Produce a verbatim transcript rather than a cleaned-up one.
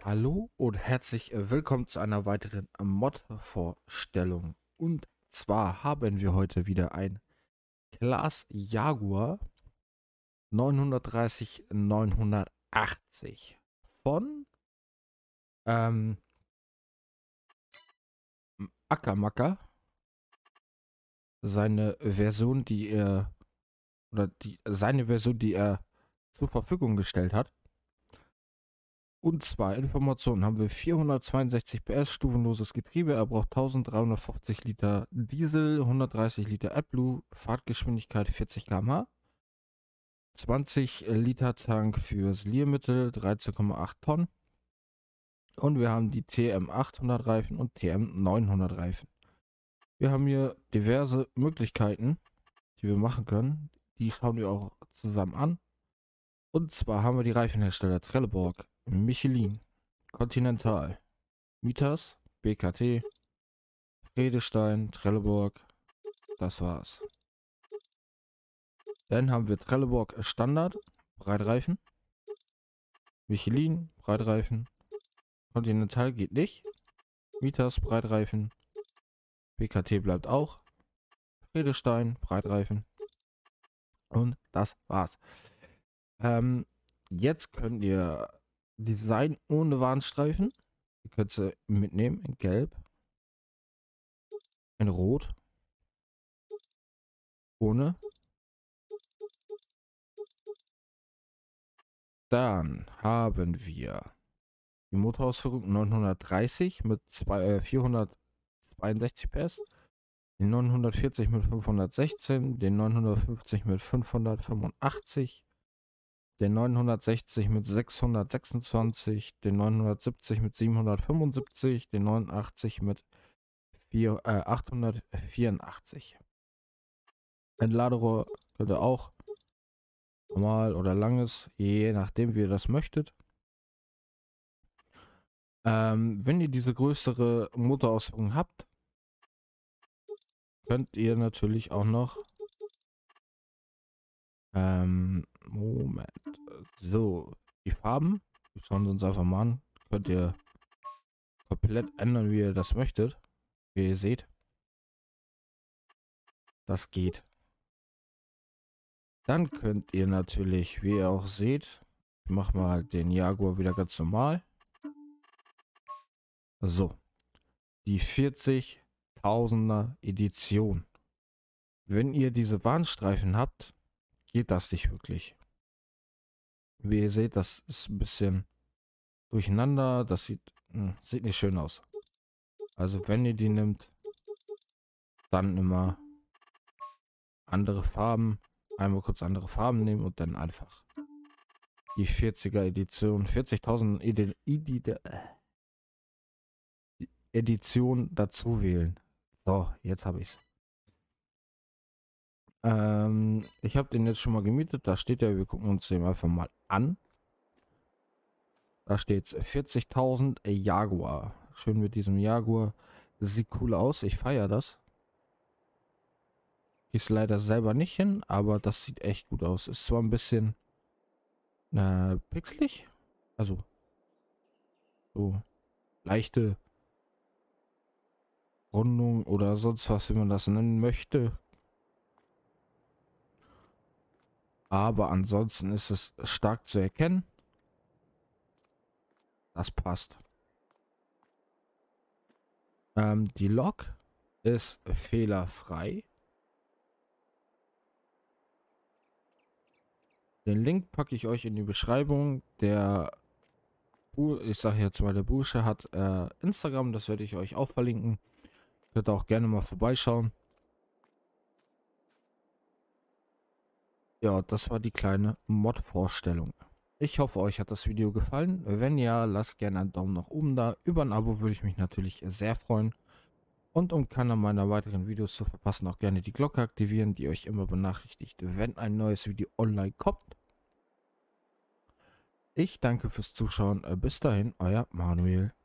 Hallo und herzlich willkommen zu einer weiteren Mod-Vorstellung. Und zwar haben wir heute wieder ein Claas Jaguar neunhundertdreißig neunhundertachtzig von ähm, Ackermacker. Seine Version, die er oder die seine Version, die er zur Verfügung gestellt hat. Und zwar Informationen haben wir vierhundertzweiundsechzig P S, stufenloses Getriebe, er braucht dreizehnhundertfünfzig Liter Diesel, hundertdreißig Liter AdBlue, Fahrtgeschwindigkeit vierzig Kilometer pro Stunde, zwanzig Liter Tank fürs Liermittel, dreizehn Komma acht Tonnen. Und wir haben die T M achthundert Reifen und T M neunhundert Reifen. Wir haben hier diverse Möglichkeiten, die wir machen können. Die schauen wir auch zusammen an. Und zwar haben wir die Reifenhersteller Trelleborg, Michelin, Continental, Mitas, B K T, Vredestein, Trelleborg. Das war's. Dann haben wir Trelleborg Standard, Breitreifen, Michelin, Breitreifen, Continental geht nicht, Mitas, Breitreifen, B K T bleibt auch, Vredestein, Breitreifen und das war's. Ähm, jetzt könnt ihr Design ohne Warnstreifen. Ihr könnt sie mitnehmen in Gelb, in Rot, ohne. Dann haben wir die Motorausführung neunhundertdreißig mit zwei, äh, vierhundertzweiundsechzig P S, den neunhundertvierzig mit fünfhundertsechzehn, den neunhundertfünfzig mit fünfhundertfünfundachtzig, den neunhundertsechzig mit sechshundertsechsundzwanzig, den neunhundertsiebzig mit siebenhundertfünfundsiebzig, den neunundachtzig mit vier, äh, achthundertvierundachtzig. Ein Laderohr könnt ihr auch normal oder langes, je nachdem wie ihr das möchtet. Ähm, wenn ihr diese größere Motorausführung habt, könnt ihr natürlich auch noch ähm, Moment. So, die Farben, wir schauen uns einfach mal an. Könnt ihr komplett ändern, wie ihr das möchtet. Wie ihr seht. Das geht. Dann könnt ihr natürlich, wie ihr auch seht, ich mache mal den Jaguar wieder ganz normal. So, die vierzigtausender Edition. Wenn ihr diese Warnstreifen habt, geht das nicht wirklich. Wie ihr seht, das ist ein bisschen durcheinander. Das sieht, mh, sieht nicht schön aus. Also wenn ihr die nimmt, dann immer andere Farben. Einmal kurz andere Farben nehmen und dann einfach die vierziger Edition, vierzigtausend Edi Edi Edition dazu wählen. So, jetzt habe ich es. Ähm, ich habe den jetzt schon mal gemietet. Da steht ja, wir gucken uns den einfach mal an. Da steht vierzigtausend Jaguar. Schön mit diesem Jaguar. Sieht cool aus. Ich feiere das. Ist leider selber nicht hin, aber das sieht echt gut aus. Ist zwar ein bisschen äh, pixelig. Also so leichte Rundung oder sonst was, wie man das nennen möchte. Aber ansonsten ist es stark zu erkennen. Das passt. Ähm, die Lok ist fehlerfrei. Den Link packe ich euch in die Beschreibung. Der, ich sage jetzt mal, der Bursche hat äh, Instagram, das werde ich euch auch verlinken. Könnt ihr auch gerne mal vorbeischauen. Ja, das war die kleine Mod-Vorstellung. Ich hoffe, euch hat das Video gefallen. Wenn ja, lasst gerne einen Daumen nach oben da. Über ein Abo würde ich mich natürlich sehr freuen. Und um keiner meiner weiteren Videos zu verpassen, auch gerne die Glocke aktivieren, die euch immer benachrichtigt, wenn ein neues Video online kommt. Ich danke fürs Zuschauen. Bis dahin, euer Manuel.